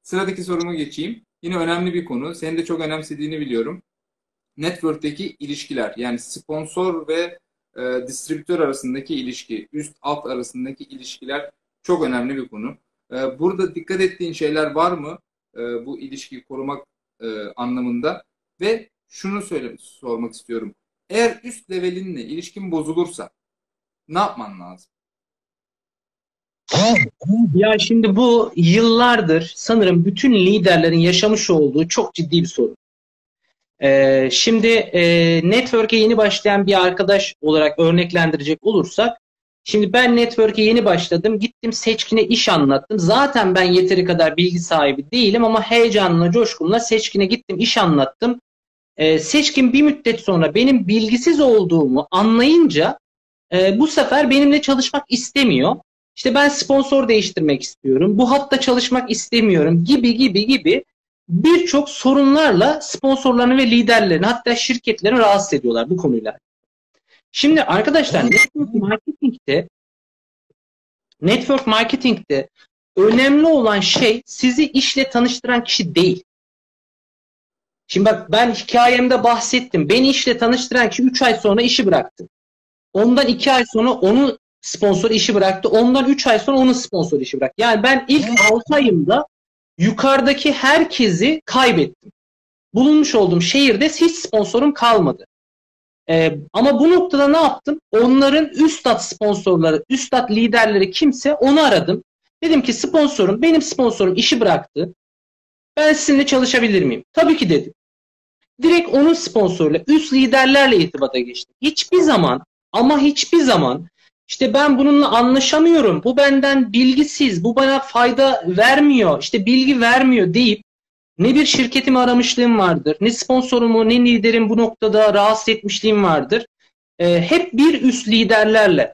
Sıradaki soruma geçeyim. Yine önemli bir konu. Senin de çok önemsediğini biliyorum. Network'teki ilişkiler, yani sponsor ve distribütör arasındaki ilişki, üst alt arasındaki ilişkiler çok önemli bir konu. Burada dikkat ettiğin şeyler var mı? Bu ilişkiyi korumak anlamında. Ve şunu sormak istiyorum. Eğer üst levelinle ilişkin bozulursa ne yapman lazım? Ya şimdi bu yıllardır sanırım bütün liderlerin yaşamış olduğu çok ciddi bir sorun. Şimdi network'e yeni başlayan bir arkadaş olarak örneklendirecek olursak, şimdi ben network'e yeni başladım, gittim Seçkin'e iş anlattım. Zaten ben yeteri kadar bilgi sahibi değilim ama heyecanla, coşkumla Seçkin'e gittim, iş anlattım. Seçkin bir müddet sonra benim bilgisiz olduğumu anlayınca bu sefer benimle çalışmak istemiyor. İşte ben sponsor değiştirmek istiyorum, bu hatta çalışmak istemiyorum gibi gibi gibi birçok sorunlarla sponsorlarını ve liderlerini, hatta şirketlerini rahatsız ediyorlar bu konuyla. Şimdi arkadaşlar, network marketing'te önemli olan şey sizi işle tanıştıran kişi değil. Şimdi bak, ben hikayemde bahsettim. Beni işle tanıştıran kişi 3 ay sonra işi bıraktı. Ondan 2 ay sonra onun sponsor işi bıraktı. Ondan 3 ay sonra onun sponsor işi bıraktı. Yani ben ilk 6 ayımda yukarıdaki herkesi kaybettim. Bulunmuş olduğum şehirde hiç sponsorum kalmadı. Ama bu noktada ne yaptım? Onların üstad sponsorları, üstad liderleri kimse, onu aradım. Dedim ki benim sponsorum işi bıraktı. Ben sizinle çalışabilir miyim? Tabii ki dedi. Direkt onun sponsoruyla, üst liderlerle irtibata geçtim. Hiçbir zaman, ama hiçbir zaman işte ben bununla anlaşamıyorum, bu benden bilgisiz, bu bana fayda vermiyor, işte bilgi vermiyor deyip ne bir şirketimi aramışlığım vardır, ne sponsorumu, ne liderim bu noktada rahatsız etmişliğim vardır. Hep bir üst liderlerle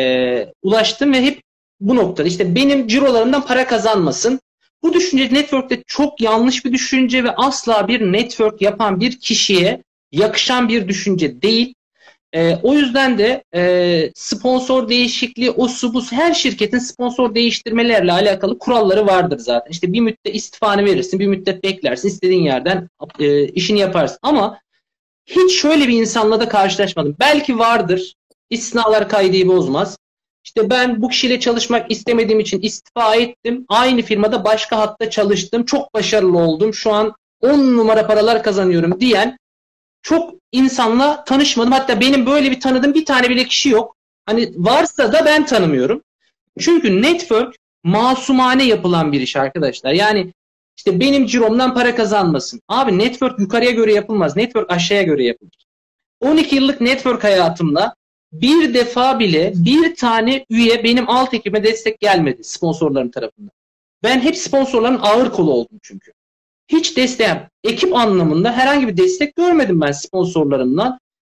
ulaştım ve hep bu noktada işte benim cirolarımdan para kazanmasın. Bu düşünce network'te çok yanlış bir düşünce ve asla bir network yapan bir kişiye yakışan bir düşünce değil. O yüzden de sponsor değişikliği, o su bu, her şirketin sponsor değiştirmelerle alakalı kuralları vardır zaten. İşte bir müddet istifanı verirsin, bir müddet beklersin, istediğin yerden işini yaparsın. Ama hiç şöyle bir insanla da karşılaşmadım. Belki vardır, istisnalar kaideyi bozmaz. İşte ben bu kişiyle çalışmak istemediğim için istifa ettim. Aynı firmada başka hatta çalıştım. Çok başarılı oldum. Şu an 10 numara paralar kazanıyorum diyen çok insanla tanışmadım. Hatta benim böyle bir tanıdığım bir tane bile kişi yok. Hani varsa da ben tanımıyorum. Çünkü network masumane yapılan bir iş arkadaşlar. Yani işte benim ciromdan para kazanmasın. Abi, network yukarıya göre yapılmaz. Network aşağıya göre yapılır. 12 yıllık network hayatımda bir defa bile bir tane üye benim alt ekibime destek gelmedi sponsorların tarafından. Ben hep sponsorların ağır kolu oldum çünkü. Hiç desteğim, ekip anlamında herhangi bir destek görmedim ben sponsorlarımdan.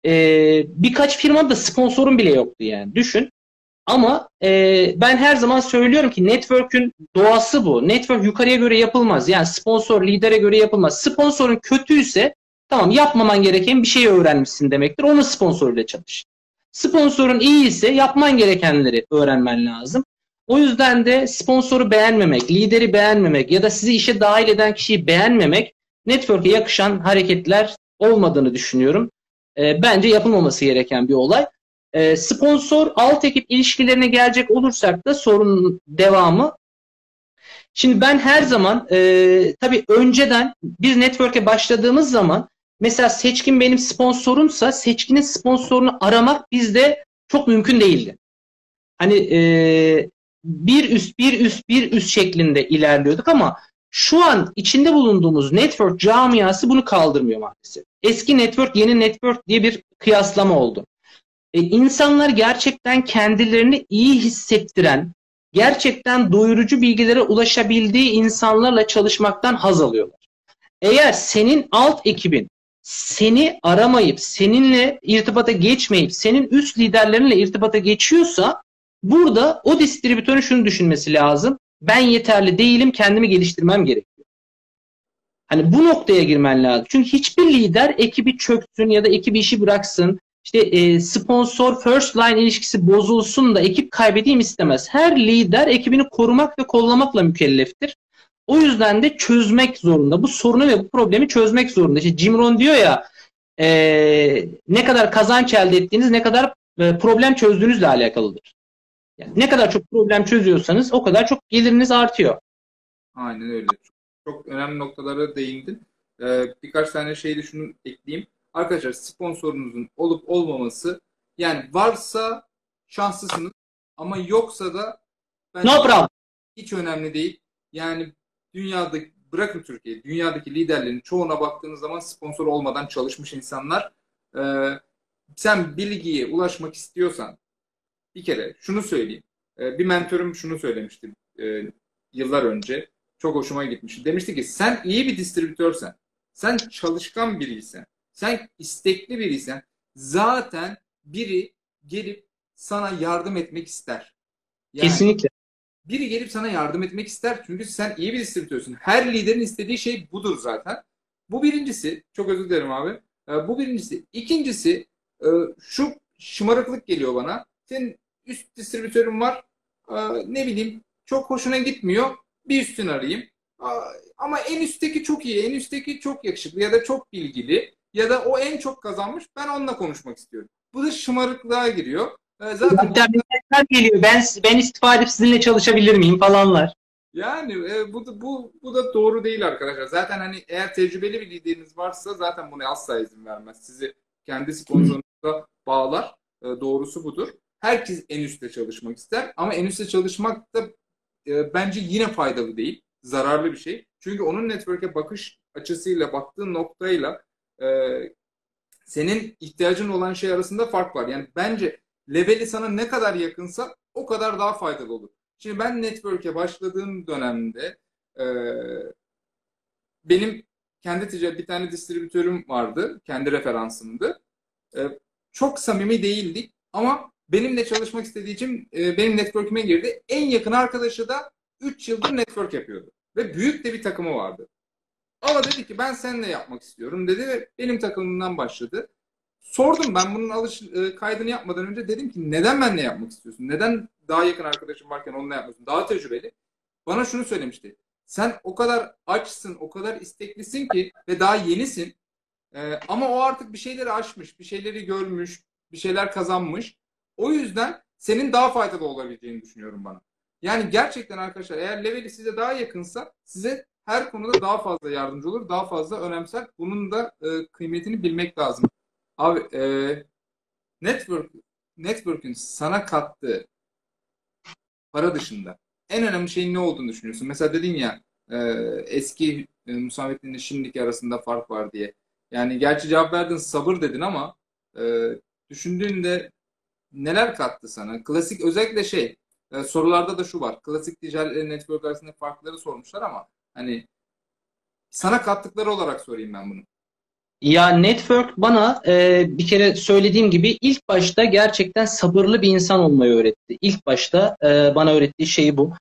Birkaç firmada sponsorum bile yoktu yani. Düşün. Ama ben her zaman söylüyorum ki network'ün doğası bu. Network yukarıya göre yapılmaz. Yani sponsor lidere göre yapılmaz. Sponsorun kötüyse tamam, yapmaman gereken bir şey öğrenmişsin demektir. Onun sponsoruyla çalış. Sponsorun iyi ise yapman gerekenleri öğrenmen lazım. O yüzden de sponsoru beğenmemek, lideri beğenmemek ya da sizi işe dahil eden kişiyi beğenmemek network'e yakışan hareketler olmadığını düşünüyorum. Bence yapılmaması gereken bir olay. Sponsor alt ekip ilişkilerine gelecek olursak da sorunun devamı. Şimdi ben her zaman tabii önceden biz network'e başladığımız zaman mesela Seçkin benim sponsorumsa Seçkin'in sponsorunu aramak bizde çok mümkün değildi. Hani bir üst şeklinde ilerliyorduk ama şu an içinde bulunduğumuz network camiası bunu kaldırmıyor maalesef. Eski network, yeni network diye bir kıyaslama oldu. İnsanlar gerçekten kendilerini iyi hissettiren, gerçekten doyurucu bilgilere ulaşabildiği insanlarla çalışmaktan haz alıyorlar. Eğer senin alt ekibin seni aramayıp, seninle irtibata geçmeyip, senin üst liderlerinle irtibata geçiyorsa burada o distribütörün şunu düşünmesi lazım: ben yeterli değilim, kendimi geliştirmem gerekiyor. Hani bu noktaya girmen lazım. Çünkü hiçbir lider ekibi çöksün ya da ekibi işi bıraksın, İşte sponsor first line ilişkisi bozulsun da ekip kaybedeyim istemez. Her lider ekibini korumak ve kollamakla mükelleftir. O yüzden de çözmek zorunda. Bu sorunu ve bu problemi çözmek zorunda. İşte Jim Rohn diyor ya, ne kadar kazanç elde ettiğiniz, ne kadar problem çözdüğünüzle alakalıdır. Yani ne kadar çok problem çözüyorsanız o kadar çok geliriniz artıyor. Aynen öyle. Çok önemli noktalara değindin. Birkaç tane şey de şunu ekleyeyim. Arkadaşlar, sponsorunuzun olup olmaması, yani varsa şanslısınız ama yoksa da bence No problem. hiç önemli değil. Yani dünyadaki, bırakın Türkiye, dünyadaki liderlerin çoğuna baktığınız zaman sponsor olmadan çalışmış insanlar. Sen bilgiye ulaşmak istiyorsan, bir kere şunu söyleyeyim. Bir mentorum şunu söylemişti yıllar önce. Çok hoşuma gitmişti. Demişti ki sen iyi bir distribütörsen, sen çalışkan biriysen, sen istekli biriysen zaten biri gelip sana yardım etmek ister. Yani Kesinlikle. biri gelip sana yardım etmek ister. Çünkü sen iyi bir distribütörsün. Her liderin istediği şey budur zaten. Bu birincisi. Çok özür dilerim abi. Bu birincisi. İkincisi, şu şımarıklık geliyor bana. Senin üst distribütörün var. Ne bileyim, çok hoşuna gitmiyor. Bir üstünü arayayım. Ama en üstteki çok iyi. En üstteki çok yakışıklı ya da çok bilgili ya da o en çok kazanmış. Ben onunla konuşmak istiyorum. Bu da şımarıklığa giriyor. Zaten Hatta bir mesaj geliyor. Ben istifa edip sizinle çalışabilir miyim falanlar. yani bu da doğru değil arkadaşlar. Zaten hani eğer tecrübeli bir lideriniz varsa zaten buna asla izin vermez. Sizi kendi sponsorunuza bağlar. Doğrusu budur. Herkes en üstte çalışmak ister ama en üstte çalışmak da bence yine faydalı değil. Zararlı bir şey. Çünkü onun network'e bakış açısıyla, baktığın noktayla e, senin ihtiyacın olan şey arasında fark var. Yani bence leveli sana ne kadar yakınsa o kadar daha faydalı olur. Şimdi ben network'e başladığım dönemde e, benim kendi ticaret bir tane distribütörüm vardı. Kendi referansımdı. E, Çok samimi değildik ama benimle çalışmak istediği için benim network'üme girdi. En yakın arkadaşı da 3 yıldır network yapıyordu. Ve büyük de bir takımı vardı. Ama dedi ki ben seninle yapmak istiyorum dedi ve benim takımımdan başladı. Sordum, ben bunun kaydını yapmadan önce dedim ki neden benimle yapmak istiyorsun? Neden daha yakın arkadaşım varken onunla yapmıyorsun? Daha tecrübeli. Bana şunu söylemişti. Sen o kadar açsın, o kadar isteklisin ki ve daha yenisin. Ama o artık bir şeyleri aşmış, bir şeyleri görmüş, bir şeyler kazanmış. O yüzden senin daha faydalı olabileceğini düşünüyorum bana. Yani gerçekten arkadaşlar, eğer leveli size daha yakınsa size her konuda daha fazla yardımcı olur, daha fazla önemser. Bunun da kıymetini bilmek lazım. Abi, network, network'ün sana kattığı para dışında en önemli şeyin ne olduğunu düşünüyorsun? Mesela dedin ya, eski Musamettin'le şimdiki arasında fark var diye. Yani gerçi cevap verdin, sabır dedin ama e, düşündüğünde neler kattı sana? Klasik, özellikle sorularda da şu var. Klasik ticaret ile network arasında farkları sormuşlar ama hani sana kattıkları olarak sorayım ben bunu. Ya network bana bir kere söylediğim gibi ilk başta gerçekten sabırlı bir insan olmayı öğretti. İlk başta bana öğrettiği şey bu.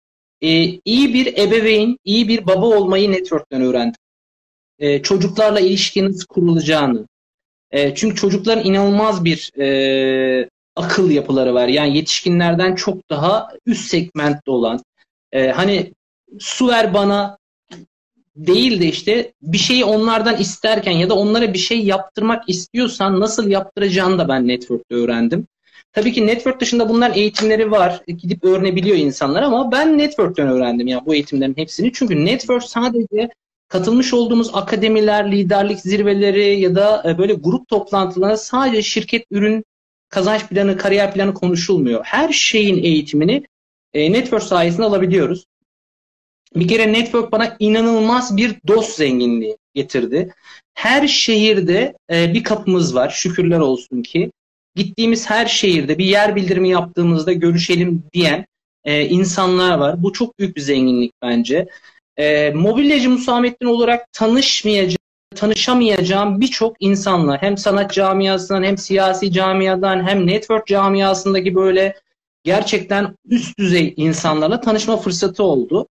İyi bir ebeveyn, iyi bir baba olmayı network'ten öğrendim. Çocuklarla ilişki nasıl kurulacağını. Çünkü çocukların inanılmaz bir akıl yapıları var. Yani yetişkinlerden çok daha üst segmentte olan. Hani su ver bana değil de işte bir şeyi onlardan isterken ya da onlara bir şey yaptırmak istiyorsan nasıl yaptıracağını da ben network'te öğrendim. Tabii ki network dışında bunların eğitimleri var. Gidip öğrenebiliyor insanlar ama ben network'ten öğrendim yani bu eğitimlerin hepsini. Çünkü network sadece katılmış olduğumuz akademiler, liderlik zirveleri ya da böyle grup toplantılarında sadece şirket, ürün, kazanç planı, kariyer planı konuşulmuyor. Her şeyin eğitimini network sayesinde alabiliyoruz. Bir kere network bana inanılmaz bir dost zenginliği getirdi. Her şehirde bir kapımız var. Şükürler olsun ki. Gittiğimiz her şehirde bir yer bildirimi yaptığımızda görüşelim diyen insanlar var. Bu çok büyük bir zenginlik bence. Mobilyacı Musamettin olarak tanışamayacağım birçok insanla hem sanat camiasından hem siyasi camiadan hem network camiasındaki böyle gerçekten üst düzey insanlarla tanışma fırsatı oldu.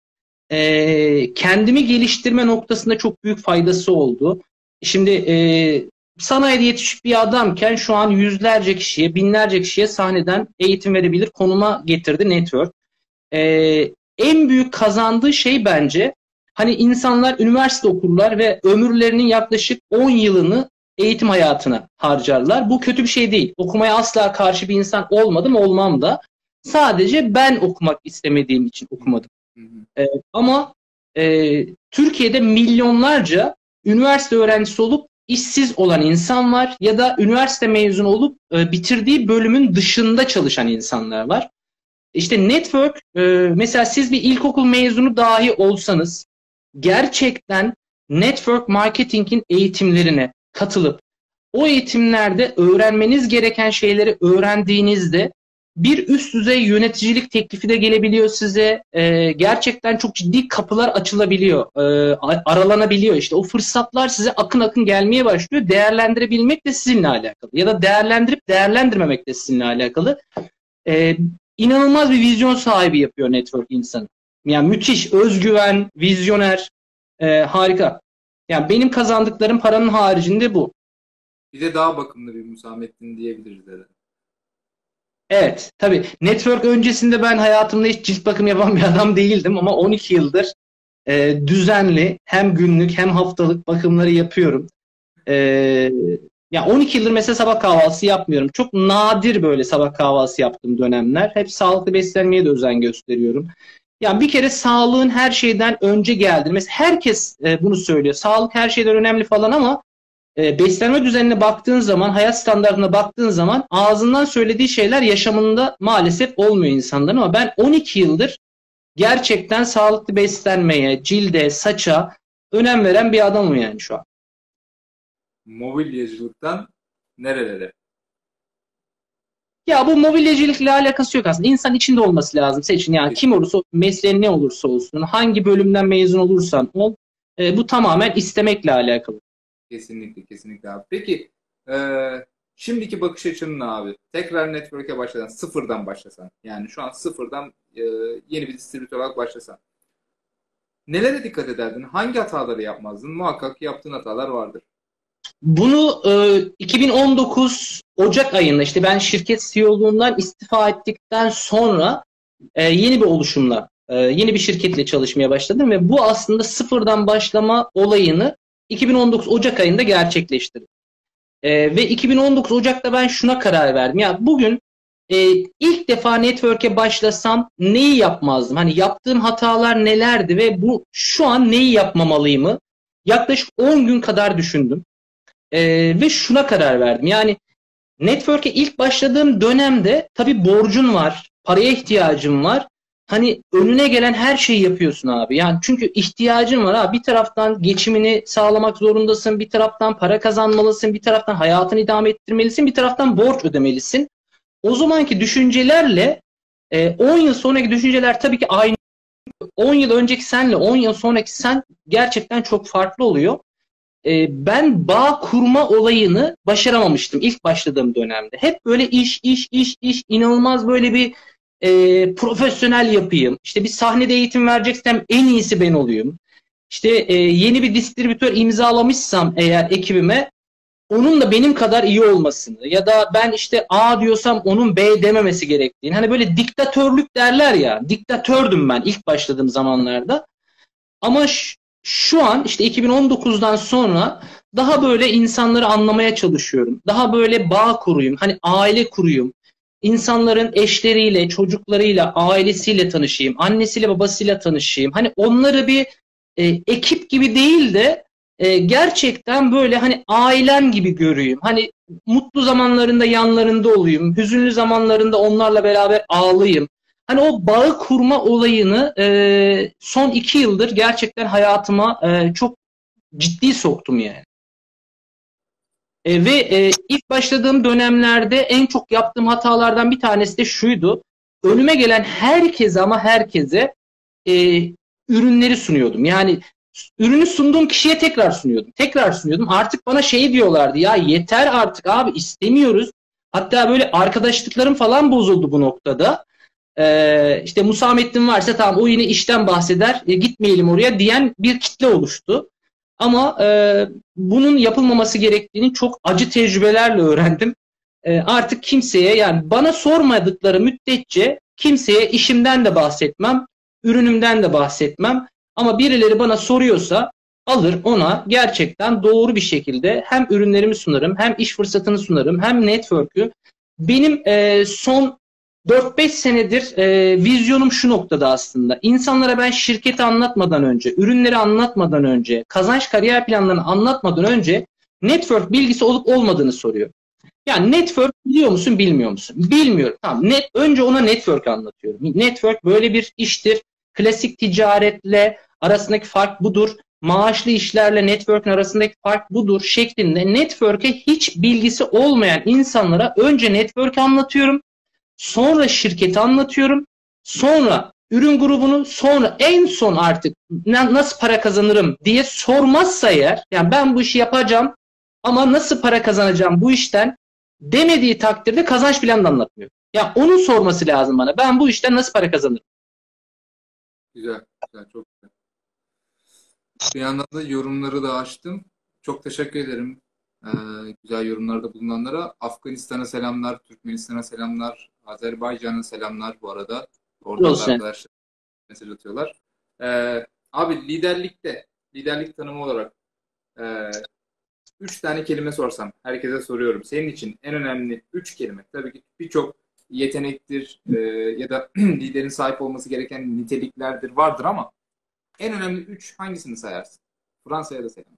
Kendimi geliştirme noktasında çok büyük faydası oldu. Şimdi sanayide yetişik bir adamken şu an yüzlerce kişiye, binlerce kişiye sahneden eğitim verebilir konuma getirdi network. En büyük kazandığı şey bence Hani insanlar üniversite okurlar ve ömürlerinin yaklaşık 10 yılını eğitim hayatına harcarlar. Bu kötü bir şey değil. Okumaya asla karşı bir insan olmadım, olmam da. Sadece ben okumak istemediğim için okumadım. Ama Türkiye'de milyonlarca üniversite öğrencisi olup işsiz olan insan var ya da üniversite mezunu olup bitirdiği bölümün dışında çalışan insanlar var. İşte network, mesela siz bir ilkokul mezunu dahi olsanız gerçekten network marketing'in eğitimlerine katılıp o eğitimlerde öğrenmeniz gereken şeyleri öğrendiğinizde bir üst düzey yöneticilik teklifi de gelebiliyor size. Gerçekten çok ciddi kapılar açılabiliyor, aralanabiliyor. İşte o fırsatlar size akın akın gelmeye başlıyor. Değerlendirebilmek de sizinle alakalı. Ya da değerlendirip değerlendirmemek de sizinle alakalı. İnanılmaz bir vizyon sahibi yapıyor network insanı. Yani müthiş, özgüven, vizyoner, harika. Yani benim kazandıklarım paranın haricinde bu. Bir de daha bakımlı bir Musamettin diyebiliriz herhalde. Evet, tabii. Network öncesinde ben hayatımda hiç cilt bakım yapan bir adam değildim ama 12 yıldır düzenli hem günlük hem haftalık bakımları yapıyorum. Ya 12 yıldır mesela sabah kahvaltısı yapmıyorum. Çok nadir böyle sabah kahvaltısı yaptığım dönemler. Hep sağlıklı beslenmeye de özen gösteriyorum. Ya bir kere sağlığın her şeyden önce geldi. Mesela herkes bunu söylüyor. Sağlık her şeyden önemli falan ama beslenme düzenine baktığın zaman, hayat standartına baktığın zaman ağzından söylediği şeyler yaşamında maalesef olmuyor insanların. Ama ben 12 yıldır gerçekten sağlıklı beslenmeye, cilde, saça önem veren bir adamım yani şu an. Mobilyacılıktan nerelere? Ya bu mobilyacılıkla alakası yok aslında. İnsan içinde olması lazım seçin. Yani kim olursa, mesleğin ne olursa olsun, hangi bölümden mezun olursan ol, bu tamamen istemekle alakalı. Kesinlikle, kesinlikle abi. Peki, şimdiki bakış açın ne abi? Tekrar network'e başlasan, sıfırdan başlasan. Yani şu an sıfırdan yeni bir distribütör olarak başlasan. Nelere dikkat ederdin? Hangi hataları yapmazdın? Muhakkak yaptığın hatalar vardır. Bunu 2019 Ocak ayında işte ben şirket CEO'luğundan istifa ettikten sonra yeni bir oluşumla, yeni bir şirketle çalışmaya başladım ve bu aslında sıfırdan başlama olayını 2019 Ocak ayında gerçekleştirdim. Ve 2019 Ocak'ta ben şuna karar verdim. Ya bugün ilk defa network'e başlasam neyi yapmazdım? Hani yaptığım hatalar nelerdi ve bu şu an neyi yapmamalıyımı yaklaşık 10 gün kadar düşündüm. Ve şuna karar verdim. Yani network'e ilk başladığım dönemde tabii borcun var, paraya ihtiyacın var. Hani önüne gelen her şeyi yapıyorsun abi. Yani çünkü ihtiyacın var abi. Bir taraftan geçimini sağlamak zorundasın, bir taraftan para kazanmalısın, bir taraftan hayatını idame ettirmelisin, bir taraftan borç ödemelisin. O zamanki düşüncelerle 10 yıl sonraki düşünceler tabii ki aynı. 10 yıl önceki senle 10 yıl sonraki sen gerçekten çok farklı oluyor. Ben bağ kurma olayını başaramamıştım ilk başladığım dönemde. Hep böyle iş, inanılmaz böyle bir profesyonel yapayım. İşte bir sahnede eğitim vereceksem en iyisi ben olayım. İşte yeni bir distribütör imzalamışsam eğer ekibime onun da benim kadar iyi olmasını ya da ben işte A diyorsam onun B dememesi gerektiğini. Hani böyle diktatörlük derler ya. Diktatördüm ben ilk başladığım zamanlarda. Ama şu an işte 2019'dan sonra daha böyle insanları anlamaya çalışıyorum. Daha böyle bağ kuruyum. Hani aile kuruyum. İnsanların eşleriyle, çocuklarıyla, ailesiyle tanışayım. Annesiyle, babasıyla tanışayım. Hani onları bir ekip gibi değil de gerçekten böyle hani ailem gibi göreyim. Hani mutlu zamanlarında yanlarında olayım. Hüzünlü zamanlarında onlarla beraber ağlayayım. Hani o bağı kurma olayını son 2 yıldır gerçekten hayatıma çok ciddi soktum yani. Ve ilk başladığım dönemlerde en çok yaptığım hatalardan bir tanesi de şuydu. Önüme gelen herkese ama herkese ürünleri sunuyordum. Yani ürünü sunduğum kişiye tekrar sunuyordum. Tekrar sunuyordum. Artık bana şey diyorlardı ya yeter artık abi istemiyoruz. Hatta böyle arkadaşlıklarım falan bozuldu bu noktada. İşte Musamettin varsa tamam o yine işten bahseder gitmeyelim oraya diyen bir kitle oluştu. Ama bunun yapılmaması gerektiğini çok acı tecrübelerle öğrendim. Artık kimseye yani bana sormadıkları müddetçe kimseye işimden de bahsetmem, ürünümden de bahsetmem. Ama birileri bana soruyorsa alır ona gerçekten doğru bir şekilde hem ürünlerimi sunarım, hem iş fırsatını sunarım, hem network'ü. Benim son 4-5 senedir vizyonum şu noktada aslında. İnsanlara ben şirketi anlatmadan önce, ürünleri anlatmadan önce, kazanç kariyer planlarını anlatmadan önce network bilgisi olup olmadığını soruyor. Yani network biliyor musun, bilmiyor musun? Bilmiyorum. Tamam. Önce ona network anlatıyorum. Network böyle bir iştir. Klasik ticaretle arasındaki fark budur. Maaşlı işlerle network'ün arasındaki fark budur şeklinde network'e hiç bilgisi olmayan insanlara önce network anlatıyorum. Sonra şirketi anlatıyorum. Sonra ürün grubunu, sonra en son artık nasıl para kazanırım diye sormazsa eğer, yani ben bu işi yapacağım ama nasıl para kazanacağım bu işten demediği takdirde kazanç planını anlatmıyor. Ya onun sorması lazım bana. Ben bu işten nasıl para kazanırım? Güzel, güzel, çok güzel. Bir yandan da yorumları da açtım. Çok teşekkür ederim. Ee, Güzel yorumlarda bulunanlara. Afganistan'a selamlar, Türkmenistan'a selamlar, Azerbaycan'a selamlar bu arada. Oradan da Olsun. arkadaşlar mesaj atıyorlar. Abi liderlik tanımı olarak e, 3 tane kelime sorsam, herkese soruyorum. Senin için en önemli 3 kelime. Tabii ki birçok yetenektir ya da liderin sahip olması gereken niteliklerdir, vardır ama en önemli 3 hangisini sayarsın? Fransa'ya da selam.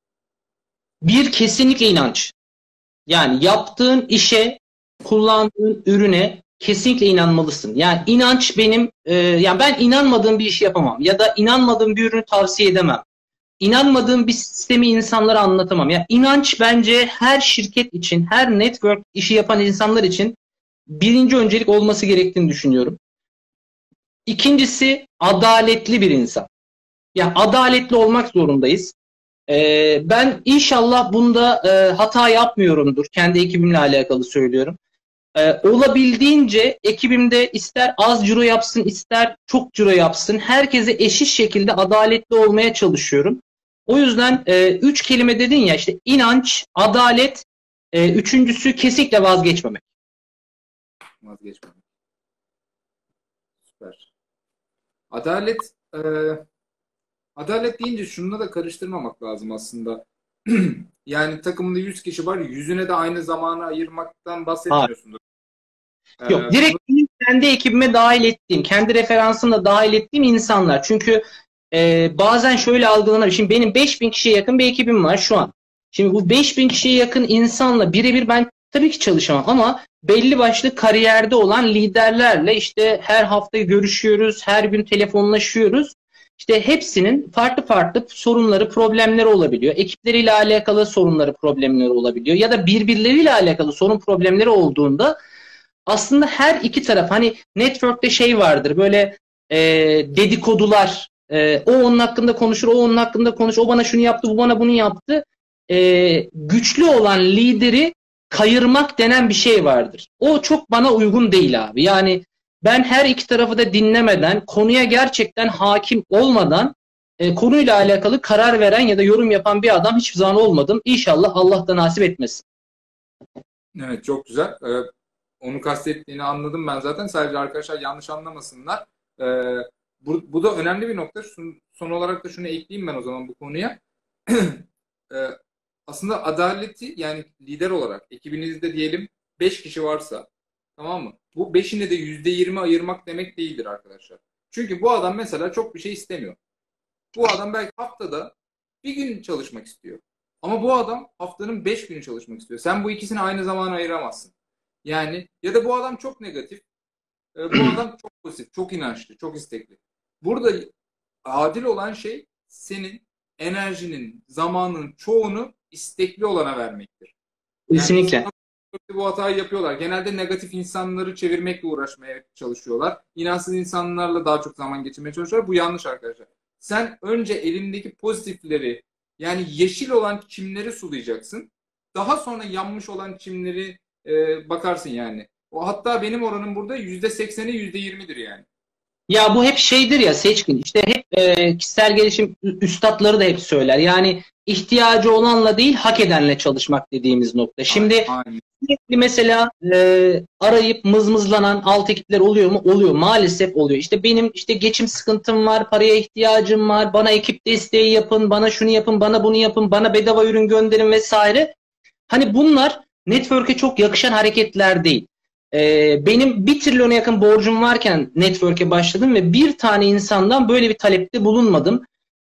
Bir, kesinlikle inanç. Yani yaptığın işe, kullandığın ürüne kesinlikle inanmalısın. Yani inanç benim, yani ben inanmadığım bir işi yapamam ya da inanmadığım bir ürünü tavsiye edemem. İnanmadığım bir sistemi insanlara anlatamam. Yani inanç bence her şirket için, her network işi yapan insanlar için birinci öncelik olması gerektiğini düşünüyorum. İkincisi, adaletli bir insan. Yani adaletli olmak zorundayız. Ben inşallah bunda hata yapmıyorumdur. Kendi ekibimle alakalı söylüyorum. Olabildiğince ekibimde ister az ciro yapsın, ister çok ciro yapsın, herkese eşit şekilde adaletli olmaya çalışıyorum. O yüzden 3 kelime dedin ya, işte inanç, adalet, üçüncüsü kesinlikle vazgeçmemek. Vazgeçmem. Süper. Adalet, adalet deyince şununla da karıştırmamak lazım aslında. Yani takımda 100 kişi var, yüzüne de aynı zamanı ayırmaktan Hayır. bahsetmiyorsundur. Yok, Bunu direkt benim kendi ekibime dahil ettiğim, kendi referansımla dahil ettiğim insanlar. Çünkü bazen şöyle algılanır. Şimdi benim 5.000 kişiye yakın bir ekibim var şu an. Şimdi bu 5.000 kişiye yakın insanla birebir ben tabii ki çalışamam ama belli başlı kariyerde olan liderlerle işte her hafta görüşüyoruz, her gün telefonlaşıyoruz. İşte hepsinin farklı farklı sorunları, problemleri olabiliyor. Ekipleriyle alakalı sorunları, problemleri olabiliyor. Ya da birbirleriyle alakalı sorun, problemleri olduğunda aslında her iki taraf, hani network'te şey vardır böyle, dedikodular, o onun hakkında konuşur, o onun hakkında konuşur, o bana şunu yaptı, bu bana bunu yaptı. Güçlü olan lideri kayırmak denen bir şey vardır. O çok bana uygun değil abi. Yani ben her iki tarafı da dinlemeden, konuya gerçekten hakim olmadan konuyla alakalı karar veren ya da yorum yapan bir adam hiçbir zaman olmadım. İnşallah Allah da nasip etmesin. evet, çok güzel. Onu kastettiğini anladım ben zaten. Sadece arkadaşlar yanlış anlamasınlar. Ee, bu da önemli bir nokta. Son olarak da şunu ekleyeyim ben o zaman bu konuya. Ee, Aslında adaleti, yani lider olarak ekibinizde diyelim 5 kişi varsa, tamam mı? Bu beşine de %20 ayırmak demek değildir arkadaşlar. Çünkü bu adam mesela çok bir şey istemiyor. Bu adam belki haftada bir gün çalışmak istiyor. Ama bu adam haftanın 5 günü çalışmak istiyor. Sen bu ikisini aynı zamana ayıramazsın. Yani ya da bu adam çok negatif, bu adam çok pozitif, çok inançlı, çok istekli. Burada adil olan şey senin enerjinin, zamanın çoğunu istekli olana vermektir. Yani Kesinlikle. insanlar bu hatayı yapıyorlar. Genelde negatif insanları çevirmekle uğraşmaya çalışıyorlar. İnansız insanlarla daha çok zaman geçirmeye çalışıyorlar. Bu yanlış arkadaşlar. Sen önce elindeki pozitifleri, yani yeşil olan çimleri sulayacaksın. Daha sonra yanmış olan çimleri bakarsın yani. O hatta benim oranım burada %80'i %20'dir yani. Ya bu hep şeydir ya Seçkin, işte hep kişisel gelişim üstadları da hep söyler. Yani ihtiyacı olanla değil, hak edenle çalışmak dediğimiz nokta. Şimdi Aynen. sürekli mesela arayıp mızmızlanan alt ekipler oluyor mu? Oluyor. Maalesef oluyor. İşte benim işte geçim sıkıntım var, paraya ihtiyacım var, bana ekip desteği yapın, bana şunu yapın, bana bunu yapın, bana bedava ürün gönderin vesaire. Hani bunlar network'e çok yakışan hareketler değil. Benim 1 trilyona yakın borcum varken network'e başladım ve bir tane insandan böyle bir talepte bulunmadım.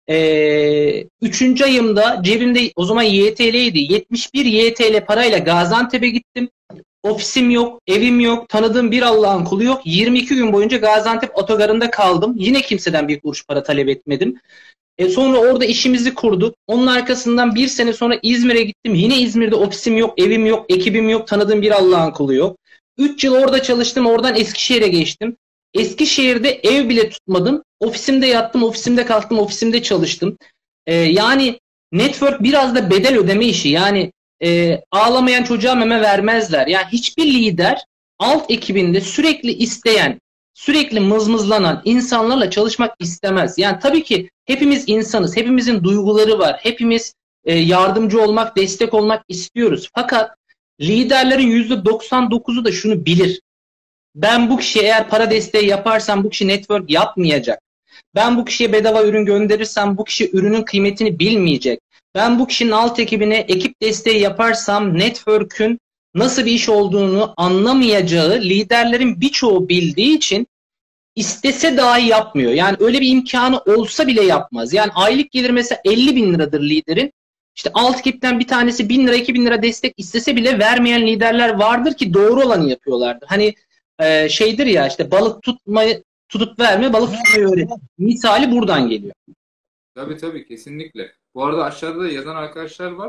3. ayımda cebimde o zaman YTL'ydi. 71 YTL parayla Gaziantep'e gittim. Ofisim yok, evim yok, tanıdığım bir Allah'ın kulu yok. 22 gün boyunca Gaziantep otogarında kaldım. Yine kimseden bir kuruş para talep etmedim. Sonra orada işimizi kurduk. Onun arkasından 1 sene sonra İzmir'e gittim. Yine İzmir'de ofisim yok, evim yok, ekibim yok, tanıdığım bir Allah'ın kulu yok. 3 yıl orada çalıştım. Oradan Eskişehir'e geçtim. Eskişehir'de ev bile tutmadım. Ofisimde yattım, ofisimde kalktım, ofisimde çalıştım. Yani network biraz da bedel ödeme işi. Yani ağlamayan çocuğa meme vermezler. Yani hiçbir lider alt ekibinde sürekli isteyen, sürekli mızmızlanan insanlarla çalışmak istemez. Yani tabii ki hepimiz insanız. Hepimizin duyguları var. Hepimiz yardımcı olmak, destek olmak istiyoruz. Fakat liderlerin %99'u da şunu bilir. Ben bu kişiye eğer para desteği yaparsam bu kişi network yapmayacak. Ben bu kişiye bedava ürün gönderirsem bu kişi ürünün kıymetini bilmeyecek. Ben bu kişinin alt ekibine ekip desteği yaparsam network'ün nasıl bir iş olduğunu anlamayacağı liderlerin birçoğu bildiği için istese dahi yapmıyor. Yani öyle bir imkanı olsa bile yapmaz. Yani aylık gelir mesela 50 bin liradır liderin. İşte alt ekipten bir tanesi 1000 lira 2000 lira destek istese bile vermeyen liderler vardır ki doğru olanı yapıyorlardır. Hani şeydir ya işte balık tutmayı tutup verme, balık tutmayı öğret. Misali buradan geliyor. Tabii tabii, kesinlikle. Bu arada aşağıda da yazan arkadaşlar var.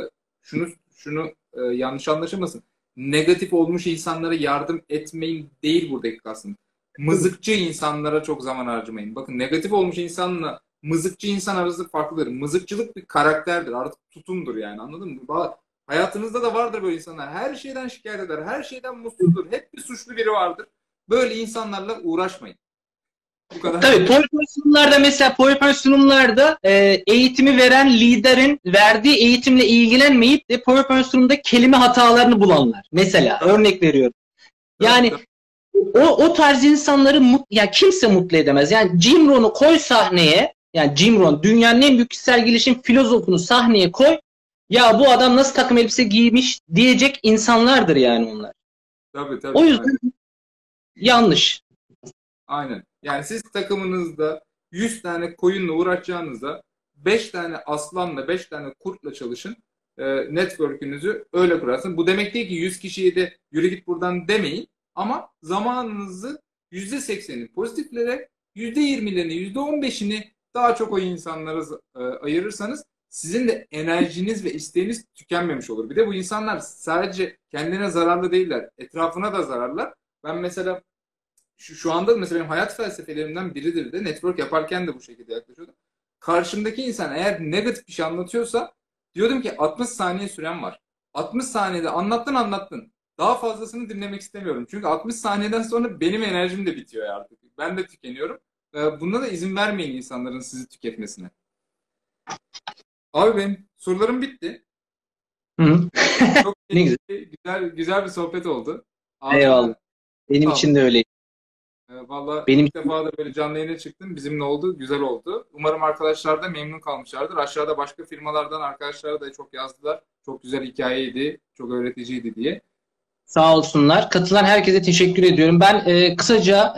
Şunu yanlış anlaşılmasın. Negatif olmuş insanlara yardım etmeyin değil buradaki kastım. Mızıkçı insanlara çok zaman harcamayın. Bakın, negatif olmuş insanla mızıkçı insan arasında farklıdır. Mızıkçılık bir karakterdir. Artık tutumdur yani, anladın mı? Hayatınızda da vardır böyle insanlar. Her şeyden şikayet eder. Her şeyden mutsuzdur. Hep bir suçlu biri vardır. Böyle insanlarla uğraşmayın. Bu kadar. Tabii PowerPoint sunumlarda eğitimi veren liderin verdiği eğitimle ilgilenmeyip de PowerPoint sunumunda kelime hatalarını bulanlar. Mesela örnek veriyorum. Yani o tarz insanları ya kimse mutlu edemez. Yani Jim Rohn'u koy sahneye, yani Jim Rohn dünyanın en büyük kişisel gelişim filozofunu sahneye koy. Ya bu adam nasıl takım elbise giymiş diyecek insanlardır yani onlar. Tabii tabii. O yüzden yanlış. Aynen. Yani siz takımınızda 100 tane koyunla uğraşacağınıza 5 tane aslanla, 5 tane kurtla çalışın. Network'ünüzü öyle kurarsın. Bu demek değil ki 100 kişiye de yürü git buradan demeyin. Ama zamanınızı %80'ini pozitiflere, %20'lerini, %15'ini daha çok o insanlara ayırırsanız sizin de enerjiniz ve isteğiniz tükenmemiş olur. Bir de bu insanlar sadece kendine zararlı değiller. Etrafına da zararlar. Ben mesela şu anda mesela benim hayat felsefelerimden biridir de, network yaparken de bu şekilde yaklaşıyordum. Karşımdaki insan eğer negatif bir şey anlatıyorsa diyordum ki 60 saniye süren var. 60 saniyede anlattın. Daha fazlasını dinlemek istemiyorum. Çünkü 60 saniyeden sonra benim enerjim de bitiyor artık. Ben de tükeniyorum. Buna da izin vermeyin insanların sizi tüketmesine. Abi benim sorularım bitti. Hı. Çok Ne güzel. güzel bir sohbet oldu. Ağzına Eyvallah. Benim için de öyle. Valla Benim ilk defa da böyle canlı yayına çıktım. Bizimle oldu. Güzel oldu. Umarım arkadaşlar da memnun kalmışlardır. Aşağıda başka firmalardan arkadaşlar da çok yazdılar. Çok güzel hikayeydi. Çok öğreticiydi diye. sağ olsunlar. Katılan herkese teşekkür ediyorum. Ben kısaca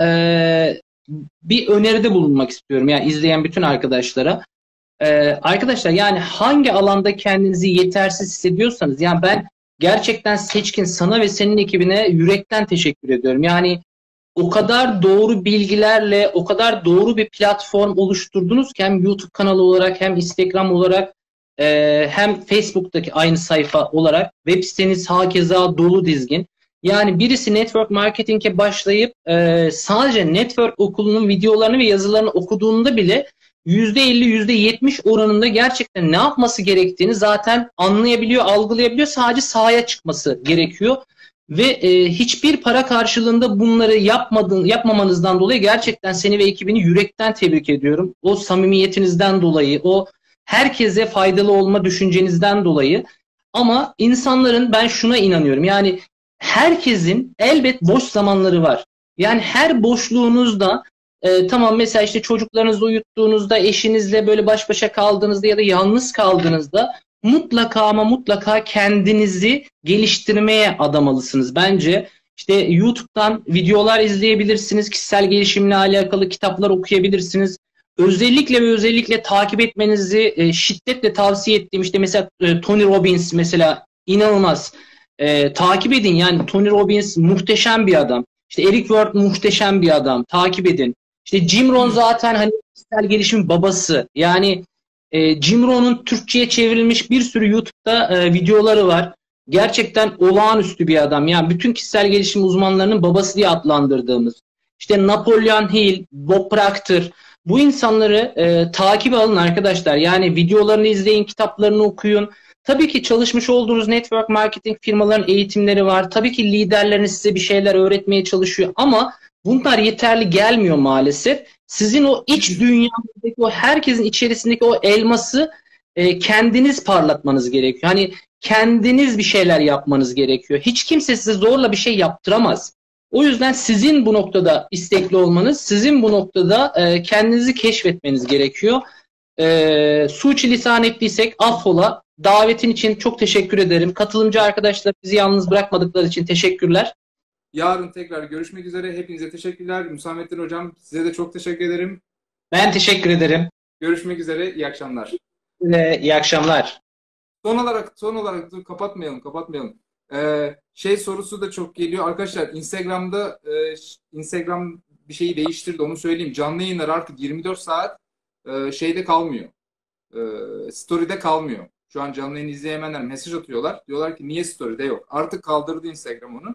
bir öneride bulunmak istiyorum. Yani izleyen bütün arkadaşlara. Arkadaşlar yani hangi alanda kendinizi yetersiz hissediyorsanız, yani ben gerçekten Seçkin sana ve senin ekibine yürekten teşekkür ediyorum. Yani o kadar doğru bilgilerle, o kadar doğru bir platform oluşturdunuz ki hem YouTube kanalı olarak hem Instagram olarak hem Facebook'taki aynı sayfa olarak web siteniz hakeza dolu dizgin. Yani birisi network marketing'e başlayıp sadece network okulunun videolarını ve yazılarını okuduğunda bile %50, %70 oranında gerçekten ne yapması gerektiğini zaten anlayabiliyor, algılayabiliyor. Sadece sahaya çıkması gerekiyor. ve hiçbir para karşılığında bunları yapmamanızdan dolayı gerçekten seni ve ekibini yürekten tebrik ediyorum. O samimiyetinizden dolayı, o herkese faydalı olma düşüncenizden dolayı. Ama insanların, ben şuna inanıyorum. Yani herkesin elbet boş zamanları var. Yani her boşluğunuzda tamam, mesela işte çocuklarınızı uyuttuğunuzda, eşinizle böyle baş başa kaldığınızda ya da yalnız kaldığınızda mutlaka ama mutlaka kendinizi geliştirmeye adamalısınız. Bence işte YouTube'dan videolar izleyebilirsiniz. Kişisel gelişimle alakalı kitaplar okuyabilirsiniz. Özellikle ve özellikle takip etmenizi şiddetle tavsiye ettiğim, işte mesela Tony Robbins mesela inanılmaz. Takip edin, yani Tony Robbins muhteşem bir adam. İşte Eric Ward muhteşem bir adam. Takip edin. İşte Jim Rohn zaten hani kişisel gelişimin babası. Yani Jim Rohn'un Türkçe'ye çevrilmiş bir sürü YouTube'da videoları var. Gerçekten olağanüstü bir adam. Yani bütün kişisel gelişim uzmanlarının babası diye adlandırdığımız. İşte Napoleon Hill, Bob Proctor. Bu insanları takip alın arkadaşlar. Yani videolarını izleyin, kitaplarını okuyun. Tabii ki çalışmış olduğunuz network marketing firmaların eğitimleri var. Tabii ki liderleriniz size bir şeyler öğretmeye çalışıyor. Ama bunlar yeterli gelmiyor maalesef. Sizin o iç dünyanızdaki, o herkesin içerisindeki o elması kendiniz parlatmanız gerekiyor. Hani kendiniz bir şeyler yapmanız gerekiyor. Hiç kimse size zorla bir şey yaptıramaz. O yüzden sizin bu noktada istekli olmanız, sizin bu noktada kendinizi keşfetmeniz gerekiyor. Suçilisan ettiysek affola. Davetin için çok teşekkür ederim. Katılımcı arkadaşlar, bizi yalnız bırakmadıkları için teşekkürler. Yarın tekrar görüşmek üzere. Hepinize teşekkürler. Musamettin Hocam, size de çok teşekkür ederim. Ben teşekkür ederim. Görüşmek üzere. İyi akşamlar. İyi akşamlar. Son olarak dur, kapatmayalım. Şey sorusu da çok geliyor. Arkadaşlar Instagram'da Instagram bir şeyi değiştirdi, onu söyleyeyim. Canlı yayınlar artık 24 saat şeyde kalmıyor. Story'de kalmıyor. Şu an canlı yayını izleyemeyenler mesaj atıyorlar. Diyorlar ki niye story'de yok? Artık kaldırdı Instagram onu.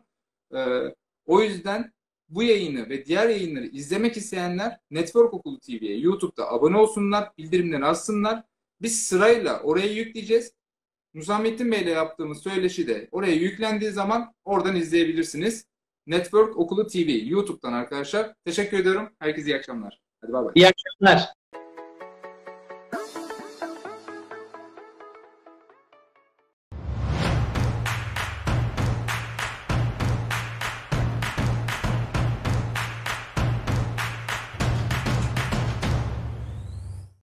O yüzden bu yayını ve diğer yayınları izlemek isteyenler Network Okulu TV'ye YouTube'da abone olsunlar, bildirimleri açsınlar. Biz sırayla oraya yükleyeceğiz. Musamettin Bey ile yaptığımız söyleşi de oraya yüklendiği zaman oradan izleyebilirsiniz. Network Okulu TV YouTube'dan arkadaşlar. Teşekkür ediyorum. Herkese iyi akşamlar. Hadi bay bay. İyi akşamlar.